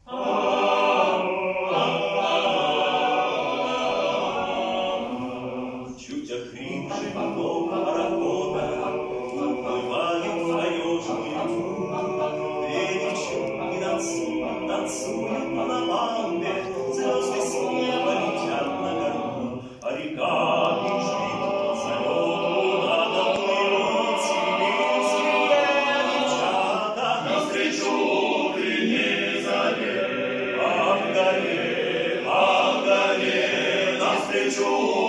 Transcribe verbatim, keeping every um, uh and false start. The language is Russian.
Чуть охрипший поток парохода уплывает в таежную тьму. Две девчонки танцуют, танцуют на палубе, звезды с неба летят на гору, а река бежит, зовет луна, доплывут сибирские девчата навстречу утренней заре. Ах, горе, ах, горе, навстречу